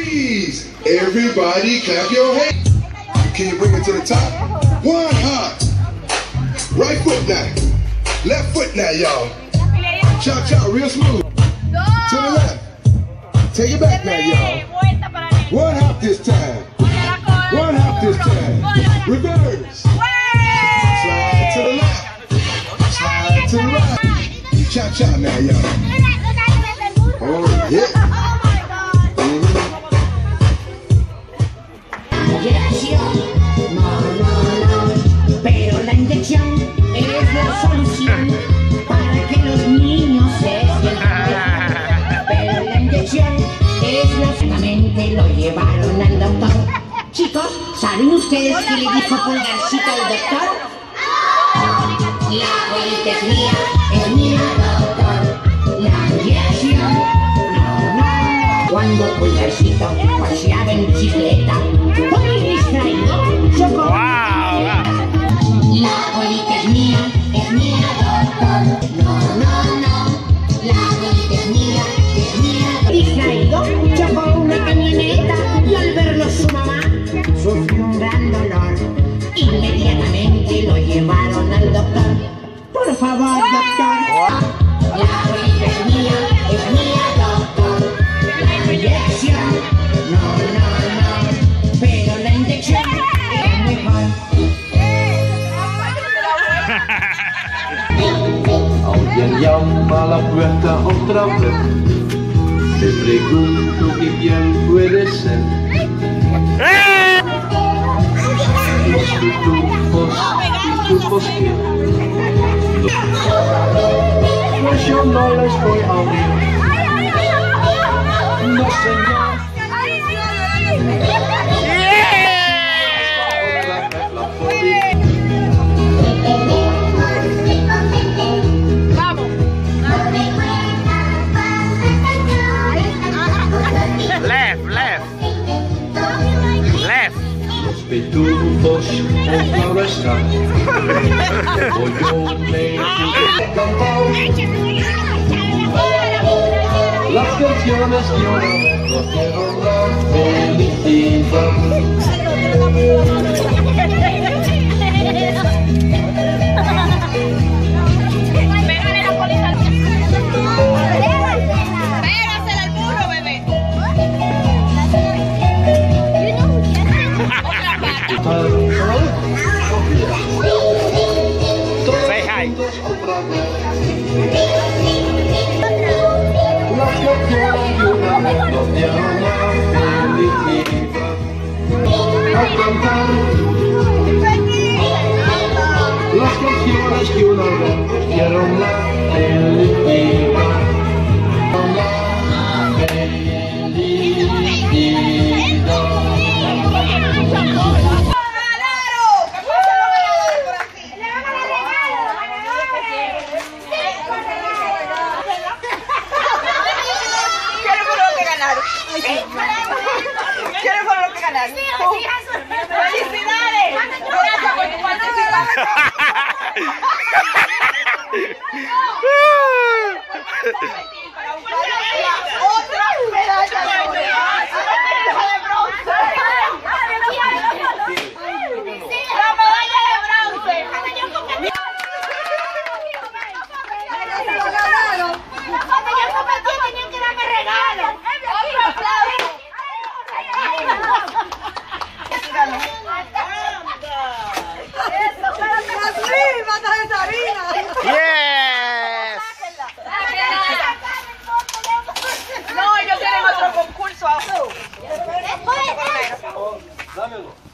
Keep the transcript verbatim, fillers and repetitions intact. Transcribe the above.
Freeze! Everybody clap your hands. Can you bring it to the top? One hop. Right foot now. Left foot now, y'all. Cha cha, real smooth. To the left. Take it back now, y'all. One hop this time. One hop this time. Reverse. Slide to the left. Slide to the right. Cha cha now, y'all. Oh yeah. Inyección, no, no, no, pero la inyección es la solución para que los niños se sientan bien. Pero la inyección es la... Finalmente lo llevaron al doctor. Chicos, ¿saben ustedes qué le dijo Pulgarcito al doctor? La colitis es mía, es mía, doctor. La inyección, no, no, no. Cuando Pulgarcito paseaba en bicicleta, muy distraído, chocó. Wow. La colita es mía, es mía, doctor. No, no, no. La colita es mía, es mía. Distraído, chocó una camioneta y al verlo su mamá sufrió un gran dolor. Inmediatamente lo llevaron al doctor. Por favor, doctor. La colita es mía, es mía, doctor. La inyección, no, no, no. Pero la inyección es mejor. Alguien llama a la puerta otra vez. Me pregunto que quién puede ser. Los pitufos, pitufos que... Pues yo no les voy a abrir. No señor. Left, left. Left. Los pitufos otra vez están. Hoy yo me cantar las canciones que yo no quiero la felicidad. Pégale la colita al burro. Pégasela al burro, bebé. Say hi. Las canciones que una vez nos dieron la felicidad. Al cantar las canciones que una vez nos dieron la felicidad. La felicidad. ¿Quiénes fueron los que ganaron? ¡Felicidades! Gracias por tu participación. Otra medalla de oro. De bronce. La medalla de bronce. Cuando yo competí tenían que darme regalo. Otro aplauso. Yes. No, ellos tienen otro concurso. Dámelo.